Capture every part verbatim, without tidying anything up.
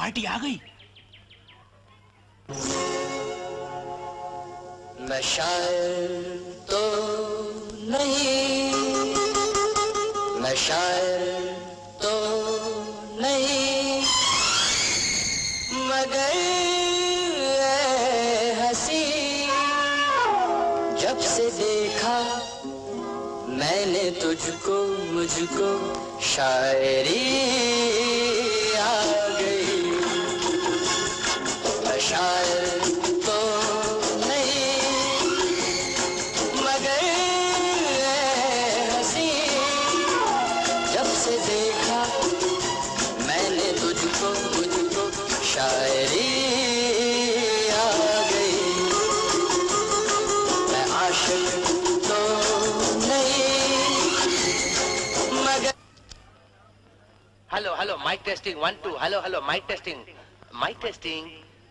Party आ गई। मैं शायर तो नहीं, मैं शायर तो नहीं, मगर हंसी जब से देखा मैंने तुझको, मुझको शायरी आ गई। मैं शायर तो नहीं, मगर हंसी जब से देखा मैंने तुझको, मुझको शायरी आ गई। मैं आशिक तो hello hello mic testing one two hello hello mic testing mic testing.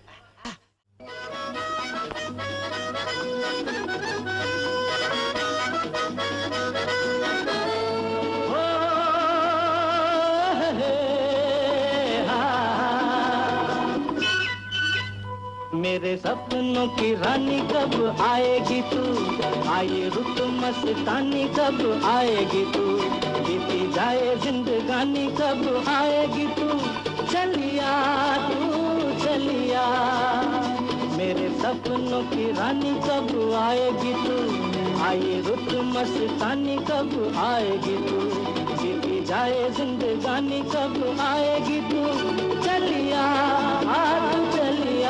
मेरे सपनों की रानी कब आएगी तू, आए रुत मस्तानी कब आएगी तू, बीती जाए जिंदगानी कब आएगी तू, चलिया तू चलिया। मेरे सपनों की रानी कब आएगी तू, आए रुत मस्तानी कब आएगी तू, बीती जाए जिंदगानी कब आएगी तू, चलिया तू चलिया।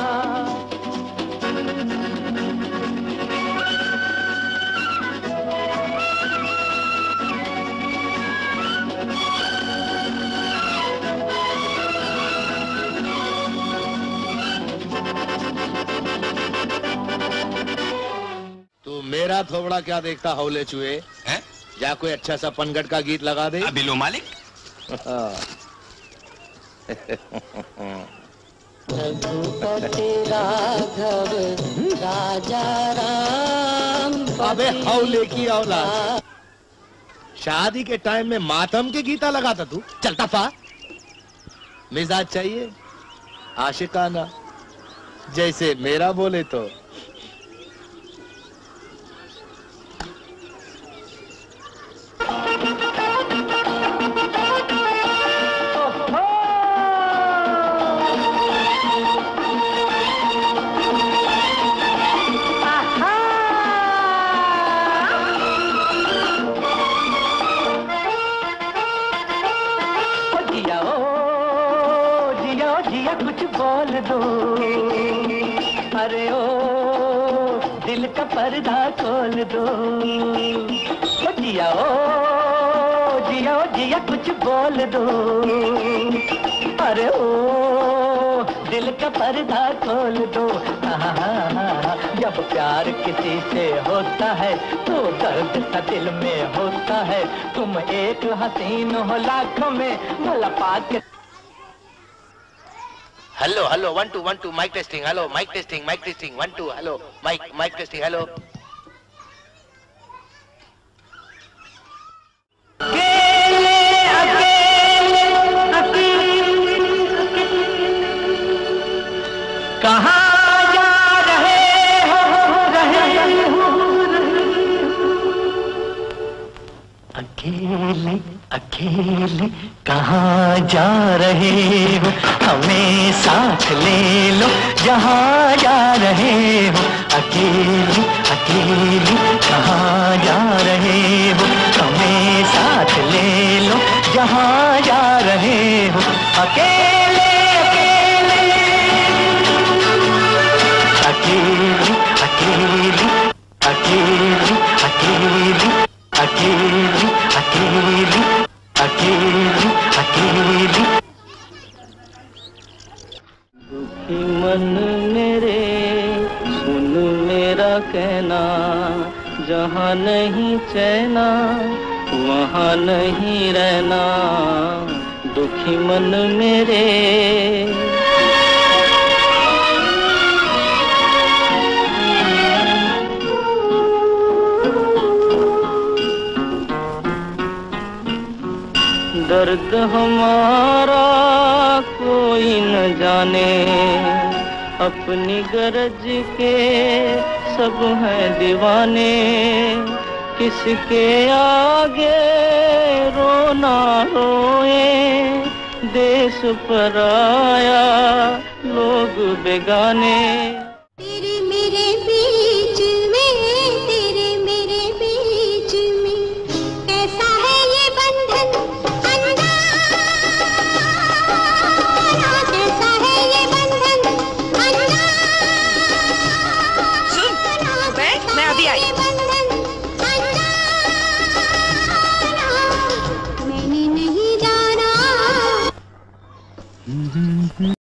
तू मेरा थोबड़ा क्या देखता हौले चुहे हैं? जा कोई अच्छा सा पनघट का गीत लगा दे। बिलो मालिक। रघुपति राघव राजा राम। अबे हौले की औलाद, शादी के टाइम में मातम के गीता लगाता तू, चलता पा। मिजाज चाहिए आशिकाना, जैसे मेरा बोले तो। अरे ओ दिल का पर्दा खोल दो, ओ जिया ओ जिया ओ जिया कुछ बोल दो। अरे ओ दिल का पर्दा खोल दो। जब प्यार किसी से होता है तो दर्द सा दिल में होता है। तुम एक हसीन हो लाखों में, भला पाके। Hello hello one two one two mic testing hello mic testing mic testing one two hello mic mic testing hello. कहाँ जा रहे हो रहे हो अकेले अकेले कहाँ जा रहे हो, हमें साथ ले लो जहाँ जा रहे हो। अकेले अकेले कहाँ जा रहे हो, हमें साथ ले लो जहाँ जा रहे हो। अकेले अकेले अकेले अकेले अकेले अकेले अकेले अकेले अकेले। दुखी मन मेरे सुन मेरा कहना, जहाँ नहीं चैना वहाँ नहीं रहना। दुखी मन मेरे दर्द हमारा कोई न जाने, अपनी गरज के सब हैं दीवाने, किसके आगे रोना रोए, देश पराया लोग बेगाने।